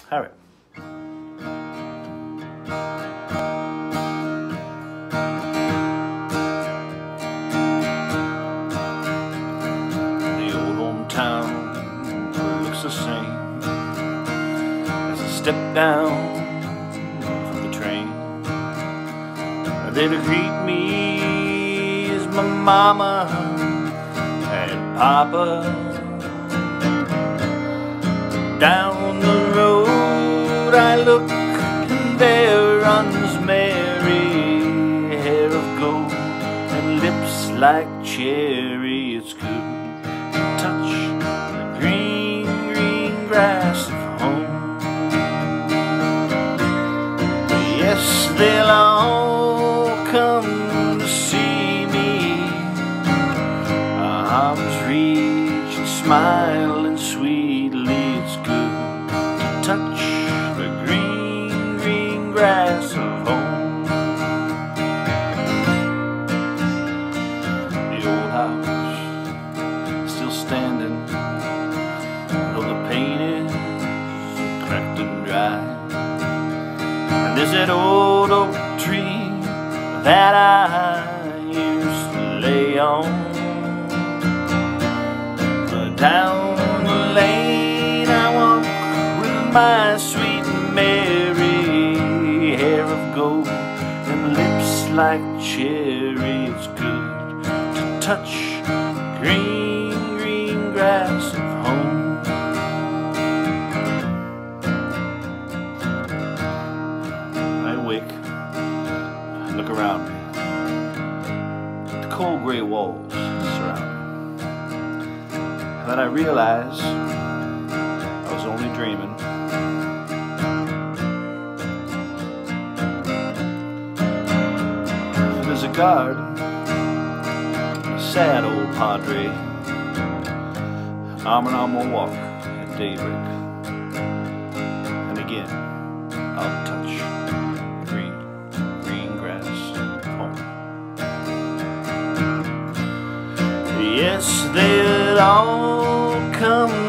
Harry. The old hometown looks the same as I step down from the train. There to greet me is my mama and papa. Down the road I look, and there runs Mary, hair of gold and lips like cherry. It's good to touch the green, green grass of home. Yes, they'll all come to see me, arms reach and smiling sweetly. It's good to touch the green, green grass of home. The old house still standing, though the paint is cracked and dry. And there's that old oak tree that I used to lay on. Down the lane I walk with my sweet Mary, hair of gold and lips like cherry. It's good to touch green, green grass of home. I wake, I look around me. The cold gray walls surround me. Then I realized I was only dreaming. There's a guard, a sad old padre, arm in arm we'll walk at daybreak. And again, I'll touch the green, green grass of home. Yes, they'll all come